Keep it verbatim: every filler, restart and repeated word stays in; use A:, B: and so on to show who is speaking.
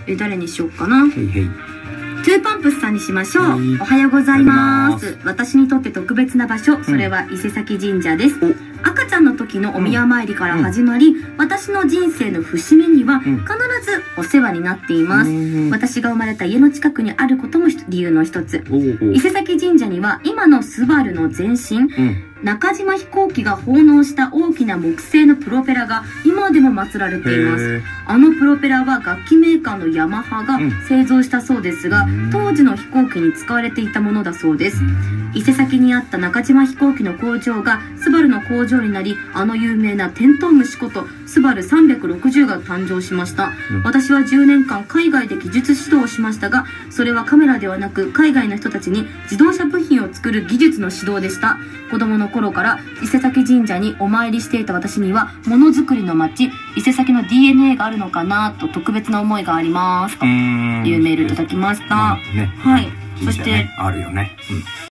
A: え、誰にしようかな。
B: へいへい。
A: トゥーパンプスさんにしましょう。
B: はい、
A: おはようございま。
B: おはようございます
A: 私にとって特別な場所、それは伊勢崎神社です。
B: お
A: 赤ちゃんの時のお宮参りから始まり、私の人生の節目には必
B: ん
A: ずお世話になっています。
B: うん
A: 私が生まれた家の近くにあることも理由の一つ。
B: おうおう
A: 伊勢崎神社には今のスバルの前身、
B: うん
A: 中島飛行機が奉納した大きな木製のプロペラが今でも祀られています。
B: へー
A: あのプロペラは楽器メーカーのヤマハが
B: うん
A: 製造したそうですが、
B: うん
A: 当時の飛行機に使われていたものだそうです。
B: うん
A: 伊勢崎にあった中島飛行機の工場がスバルの工場になり、あの有名なテントウムシことスバルさんびゃくろくじゅうが誕生しました。
B: うん
A: 私はじゅうねんかん海外で技術指導をしましたが、それはカメラではなく海外の人たちに自動車部品を作る技術の指導でした。子供の頃から伊勢崎神社にお参りしていた私には、ものづくりの街伊勢崎の ディーエヌエー があるのかなと特別な思いがありますというメールいただきました。
B: ね。
A: はい。そ
B: そして
A: して、
B: あるよね。うん